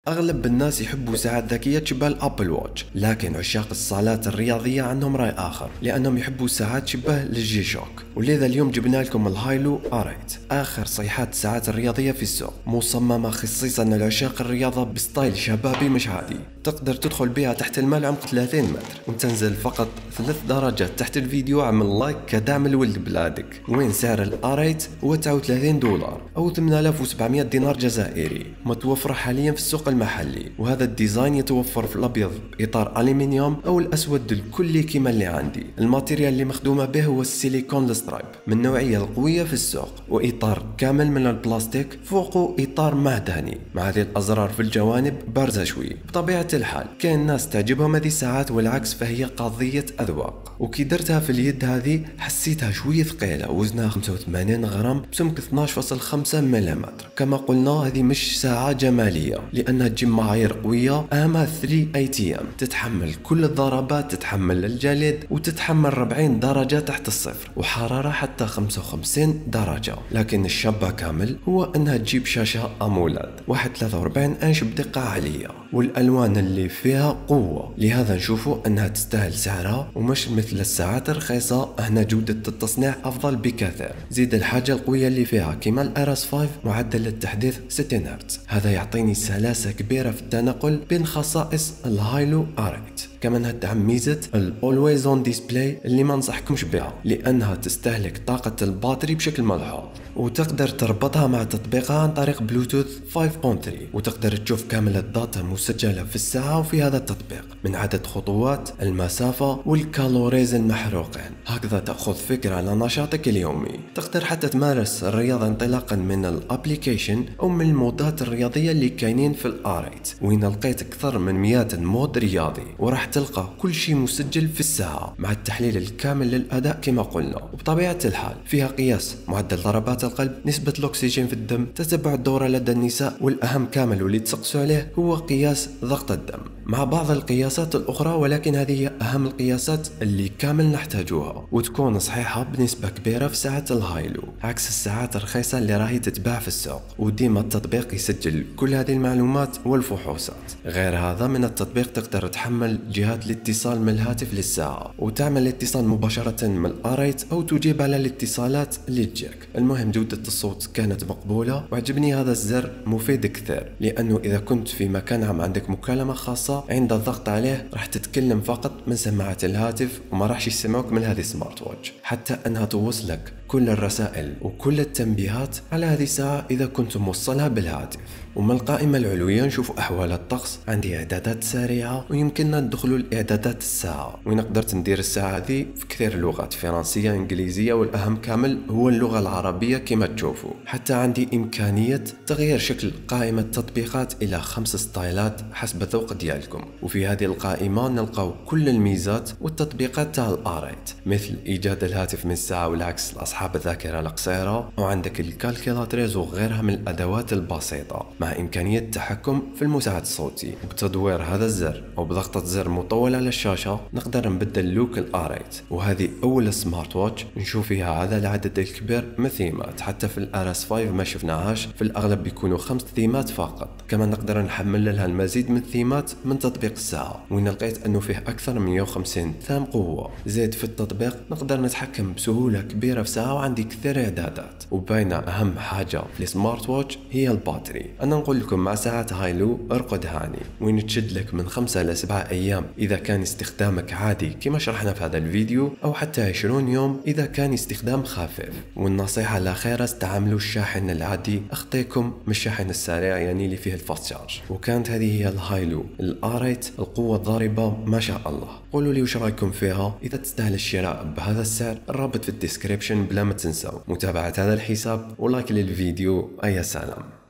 أغلب الناس يحبوا ساعات ذكية تشبه الأبل واتش، لكن عشاق الصالات الرياضية عندهم رأي آخر لأنهم يحبوا ساعات تشبه الجي شوك. ولذا اليوم جبنا لكم الهايلو ار8، آخر صيحات الساعات الرياضية في السوق، مصممة خصيصا لعشاق الرياضة بستايل شبابي مش عادي. تقدر تدخل بها تحت الماء عمق 30 متر وتنزل فقط 3 درجات تحت الفيديو. اعمل لايك كدعم لولد بلادك. وين سعر الار8 هو 39 دولار أو 8700 دينار جزائري، متوفرة حاليا في السوق المحلي. وهذا الديزاين يتوفر في الأبيض بإطار ألمنيوم أو الأسود الكلي كما اللي عندي. الماتيريال اللي مخدومة به هو السيليكون السترايب من النوعية القوية في السوق، وإطار كامل من البلاستيك فوقه إطار معدني مع هذه الأزرار في الجوانب بارزة شوي. بطبيعة الحال كاين ناس تعجبهم هذه الساعات والعكس، فهي قضية أذواق. وكي درتها في اليد هذه حسيتها شوية ثقيلة، وزنها 85 غرام بسمك 12.5 ملم. كما قلنا هذه مش ساعة جمالية لأنها تجيب معايير قوية، أهمها 3 ATM تتحمل كل الضربات، تتحمل الجليد وتتحمل 40 درجة تحت الصفر وحرارة حتى 55 درجة. لكن الشابة كامل هو أنها تجيب شاشة أمولاد 1.43 إنش بدقة عالية، والألوان اللي فيها قوة، لهذا نشوفوا أنها تستاهل سعرها ومش مثل الساعات الرخيصة. هنا جودة التصنيع أفضل بكثير. زيد الحاجة القوية اللي فيها كما الارس 5 معدل التحديث 60 هرتز، هذا يعطيني سلاسة كبيرة في التنقل بين خصائص الهايلو ار8. كمان تدعم ميزة الأولويز اون ديسبلاي اللي ما نصحكمش بها لأنها تستهلك طاقة الباتري بشكل ملحوظ، وتقدر تربطها مع تطبيقها عن طريق بلوتوث 5.3، وتقدر تشوف كامل الداتا مسجلة في الساعة وفي هذا التطبيق من عدد خطوات، المسافة والكالوريز المحروقين. هكذا تأخذ فكرة على نشاطك اليومي. تقدر حتى تمارس الرياضة انطلاقا من الابليكيشن أو من المودات الرياضية اللي كاينين في الار8، وين لقيت أكثر من 100 مود رياضي، وراح تلقى كل شيء مسجل في الساعة مع التحليل الكامل للأداء كما قلنا. وبطبيعة الحال فيها قياس معدل ضربات القلب، نسبة الأكسجين في الدم، تتبع الدورة لدى النساء، والأهم كامل واللي تسقسوا عليه هو قياس ضغط الدم مع بعض القياسات الأخرى، ولكن هذه هي أهم القياسات اللي كامل نحتاجوها وتكون صحيحة بنسبة كبيرة في ساعة الهايلو، عكس الساعات الرخيصة اللي راهي تتباع في السوق. وديما التطبيق يسجل كل هذه المعلومات والفحوصات. غير هذا من التطبيق تقدر تحمل جهات الاتصال من الهاتف للساعة وتعمل الاتصال مباشرة من الار8 أو تجيب على الاتصالات اللي تجيك. المهم جودة الصوت كانت مقبولة، وعجبني هذا الزر مفيد كثير لأنه إذا كنت في مكان عام عندك مكالمة خاصة عند الضغط عليه راح تتكلم فقط من سماعة الهاتف وما راحش يسمعوك من هذه السمارت واتش، حتى أنها توصلك كل الرسائل وكل التنبيهات على هذه الساعة إذا كنت موصلها بالهاتف. ومن القائمة العلوية نشوف أحوال الطقس، عندي إعدادات سريعة ويمكننا ندخلوا لإعدادات الساعة، وين قدرت ندير الساعة هذه في كثير لغات، فرنسية، إنجليزية، والأهم كامل هو اللغة العربية كما تشوفوا. حتى عندي إمكانية تغيير شكل قائمة تطبيقات إلى 5 ستايلات حسب الذوق ديالكم. وفي هذه القائمة نلقاو كل الميزات والتطبيقات تاع الار8، مثل إيجاد الهاتف من الساعة والعكس لأصحاب الذاكرة القصيرة، وعندك الكالكيلاتريز وغيرها من الأدوات البسيطة، مع إمكانية التحكم في المساعد الصوتي. وبتدوير هذا الزر أو بضغطة زر مطول على الشاشة نقدر نبدل لوك الار8. وهذه أول سمارت واتش نشوف فيها هذا العدد الكبير من ثيمات، حتى في الارس 5 ما شفناهاش، في الأغلب بيكونوا 5 ثيمات فقط. كما نقدر نحمل لها المزيد من الثيمات من تطبيق الساعة، وين لقيت أنه فيه أكثر من 150 ثام قوة. زيد في التطبيق نقدر نتحكم بسهولة كبيرة في ساعة، وعندي كثير إعدادات. وباينة أهم حاجة في السمارت واتش هي الباتري. أنا نقول لكم مع ساعة هايلو ارقد هاني، وين تشد لك من 5 إلى 7 أيام إذا كان استخدامك عادي كما شرحنا في هذا الفيديو، أو حتى 20 يوم إذا كان استخدام خفيف. والنصيحة الأخيرة استعملوا الشاحن العادي، أخطيكم من الشاحن السريع يعني اللي فيه الفاست شارج. وكانت هذه هي الهايلو الار8، القوة الضاربة ما شاء الله. قولوا لي وش رايكم فيها، إذا تستاهل الشراء بهذا السعر. الرابط في الديسكريبشن، بلا ما تنسوا متابعة هذا الحساب ولايك للفيديو. أي سلام.